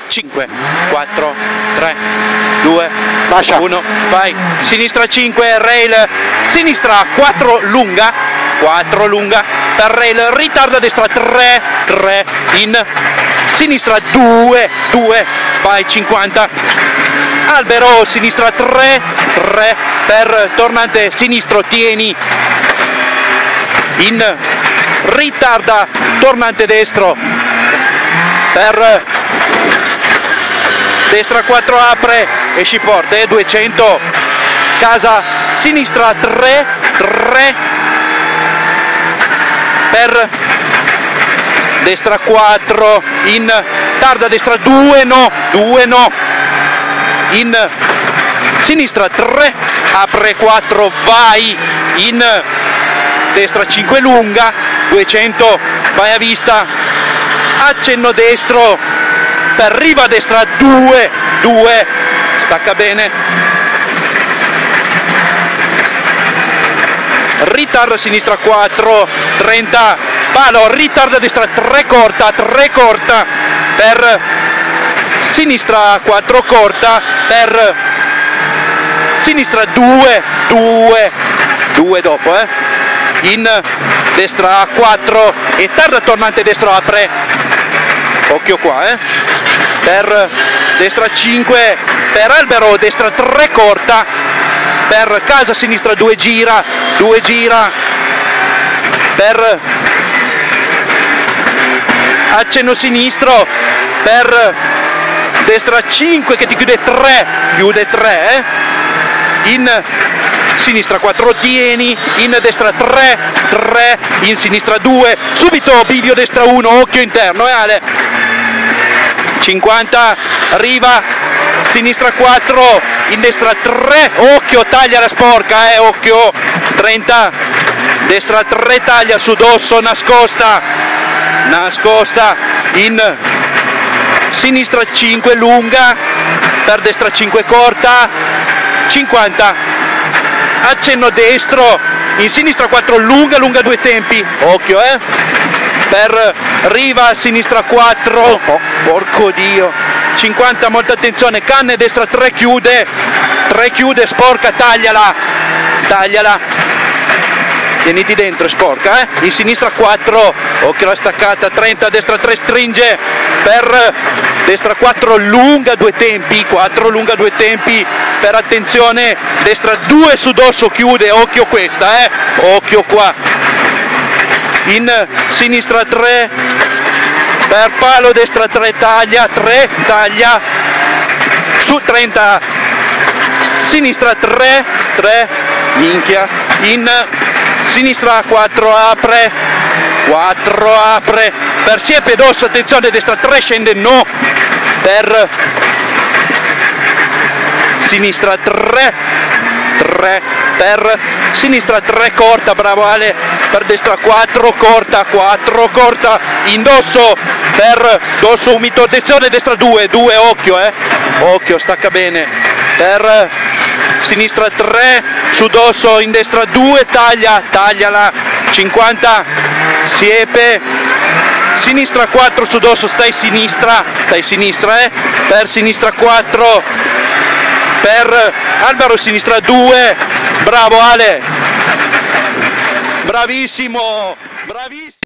5, 4, 3, 2, Lascia. 1, vai, sinistra 5, rail, sinistra 4 lunga, 4 lunga, per rail, ritardo a destra 3, 3, in, sinistra 2, 2, vai 50, albero, sinistra 3, 3, per tornante sinistro, tieni, in, ritarda, tornante destro, per destra 4 apre, esci forte, 200, casa, sinistra 3, 3, per destra 4, in, tarda destra 2, no, 2 no, in, sinistra 3, apre 4, vai, in, destra 5 lunga, 200, vai a vista, accenno destro, per riva destra 2, 2, stacca bene, ritardo a sinistra 4, 30, palo, ritardo a destra 3 corta, 3 corta, per sinistra 4 corta, per sinistra 2, 2, 2 dopo, in destra 4 e tarda tornante destro apre, occhio qua, per destra 5, per albero destra 3 corta, per casa sinistra 2 gira, 2 gira, per accenno sinistro, per destra 5 che ti chiude 3, in sinistra 4 tieni, in destra 3, 3, in sinistra 2, subito bivio destra 1, occhio interno, Ale, 50, riva, sinistra 4, in destra 3, occhio, taglia la sporca, occhio, 30, destra 3 taglia su dosso, nascosta, nascosta, in sinistra 5 lunga, per destra 5 corta, 50, accenno destro, in sinistra 4 lunga, lunga 2 tempi, occhio, per riva, sinistra 4, oh, porco Dio, 50, molta attenzione, canne destra 3 chiude, sporca, tagliala, tagliala, tieniti dentro, sporca, in sinistra 4, occhio la staccata, 30, destra 3 stringe, per destra 4 lunga 2 tempi, 4 lunga 2 tempi, per attenzione, destra 2 su dosso chiude, occhio questa, occhio qua, in sinistra 3, per palo destra 3 taglia, 3 taglia, su 30, sinistra 3, 3, minchia, in sinistra 4 apre, 4 apre, per siepe dosso, attenzione, destra 3 scende, no, per sinistra 3, 3, per sinistra 3 corta, bravo Ale, per destra 4 corta, 4 corta, in dosso, per dosso umito, attenzione, destra 2, 2, occhio, occhio, stacca bene, per sinistra 3, su dosso, in destra 2, taglia, tagliala, 50, siepe, sinistra 4 su dosso, stai sinistra, per sinistra 4, per albero sinistra 2, bravo Ale, bravissimo, bravissimo.